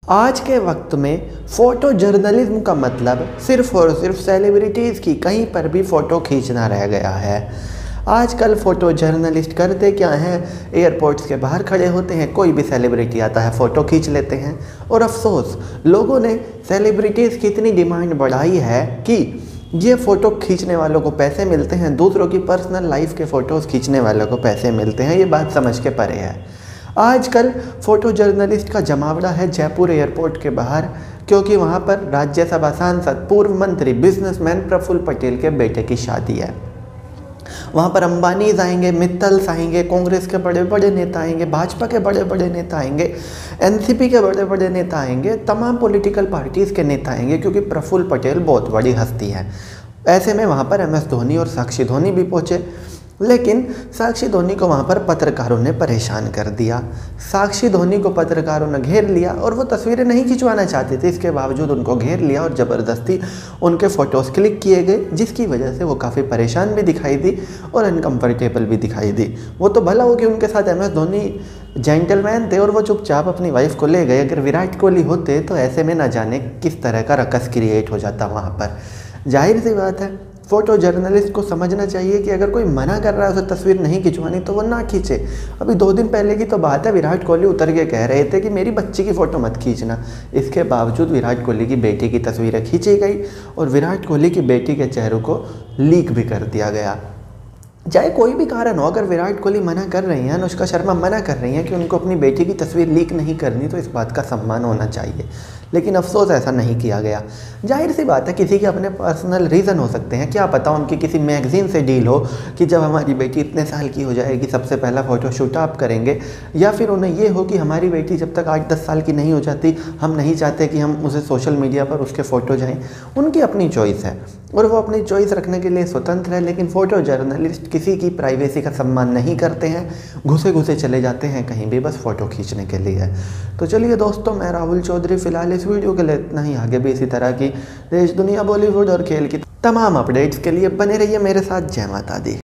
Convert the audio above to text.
आज के वक्त में फ़ोटो जर्नलिज्म का मतलब सिर्फ़ और सिर्फ सेलिब्रिटीज़ की कहीं पर भी फ़ोटो खींचना रह गया है। आजकल फ़ोटो जर्नलिस्ट करते क्या हैं, एयरपोर्ट्स के बाहर खड़े होते हैं, कोई भी सेलिब्रिटी आता है फ़ोटो खींच लेते हैं। और अफसोस, लोगों ने सेलिब्रिटीज़ की इतनी डिमांड बढ़ाई है कि ये फ़ोटो खींचने वालों को पैसे मिलते हैं, दूसरों की पर्सनल लाइफ के फ़ोटोज़ खींचने वालों को पैसे मिलते हैं। ये बात समझ के परे है। आजकल फ़ोटो जर्नलिस्ट का जमावड़ा है जयपुर एयरपोर्ट के बाहर, क्योंकि वहाँ पर राज्यसभा सांसद पूर्व मंत्री बिजनेसमैन प्रफुल्ल पटेल के बेटे की शादी है। वहाँ पर अंबानीज आएंगे, मित्तल्स आएंगे, कांग्रेस के बड़े बड़े नेता आएंगे, भाजपा के बड़े बड़े नेता आएंगे, एनसीपी के बड़े बड़े नेता आएंगे, तमाम पॉलिटिकल पार्टीज़ के नेता आएंगे, क्योंकि प्रफुल्ल पटेल बहुत बड़ी हस्ती है। ऐसे में वहाँ पर MS धोनी और साक्षी धोनी भी पहुँचे, लेकिन साक्षी धोनी को वहाँ पर पत्रकारों ने परेशान कर दिया। साक्षी धोनी को पत्रकारों ने घेर लिया और वो तस्वीरें नहीं खिंचवाना चाहते थे, इसके बावजूद उनको घेर लिया और ज़बरदस्ती उनके फ़ोटोज़ क्लिक किए गए, जिसकी वजह से वो काफ़ी परेशान भी दिखाई दी और अनकम्फर्टेबल भी दिखाई दी। वो तो भला हो कि उनके साथ MS धोनी जेंटलमैन थे और वो चुपचाप अपनी वाइफ को ले गए। अगर विराट कोहली होते तो ऐसे में ना जाने किस तरह का रकस क्रिएट हो जाता वहाँ पर। जाहिर सी बात है, फ़ोटो जर्नलिस्ट को समझना चाहिए कि अगर कोई मना कर रहा है उसे तस्वीर नहीं खिंचवानी तो वो ना खींचे। अभी 2 दिन पहले की तो बात है, विराट कोहली उतर के कह रहे थे कि मेरी बच्ची की फ़ोटो मत खींचना। इसके बावजूद विराट कोहली की बेटी की तस्वीरें खींची गई और विराट कोहली की बेटी के चेहरों को लीक भी कर दिया गया। चाहे कोई भी कारण हो, अगर विराट कोहली मना कर रही हैं, अनुष्का शर्मा मना कर रही हैं कि उनको अपनी बेटी की तस्वीर लीक नहीं करनी, तो इस बात का सम्मान होना चाहिए। लेकिन अफसोस ऐसा नहीं किया गया। जाहिर सी बात है, किसी के अपने पर्सनल रीज़न हो सकते हैं, क्या पता उनकी किसी मैगज़ीन से डील हो कि जब हमारी बेटी इतने साल की हो जाएगी सबसे पहला फ़ोटोशूट आप करेंगे, या फिर उन्हें ये हो कि हमारी बेटी जब तक 8-10 साल की नहीं हो जाती हम नहीं चाहते कि हम उसे सोशल मीडिया पर उसके फ़ोटो जाएँ। उनकी अपनी चॉइस है और वो अपनी चॉइस रखने के लिए स्वतंत्र है। लेकिन फ़ोटो जर्नलिस्ट किसी की प्राइवेसी का सम्मान नहीं करते हैं, घुसे घुसे चले जाते हैं कहीं भी बस फ़ोटो खींचने के लिए। तो चलिए दोस्तों, मैं राहुल चौधरी फ़िलहाल इस वीडियो के लिए इतना ही। आगे भी इसी तरह की देश दुनिया, बॉलीवुड और खेल की तमाम अपडेट्स के लिए बने रहिए मेरे साथ। जय माता दी।